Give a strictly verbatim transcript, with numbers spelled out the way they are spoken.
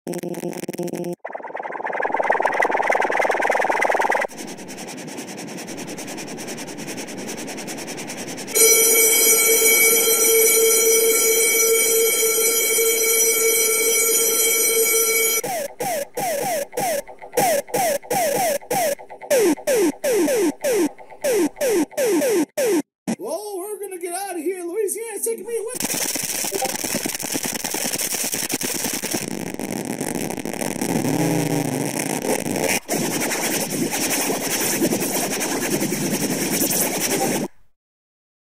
Well, we're gonna get out of here, Louisiana. Take me with.